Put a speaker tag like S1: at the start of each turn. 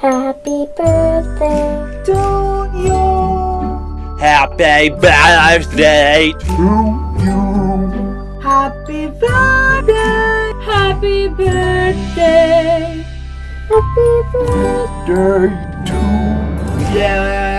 S1: Happy birthday
S2: to you.
S3: Happy birthday
S2: To you. Happy birthday.
S4: Happy birthday.
S1: Happy birthday
S2: Day to you.
S3: Yeah.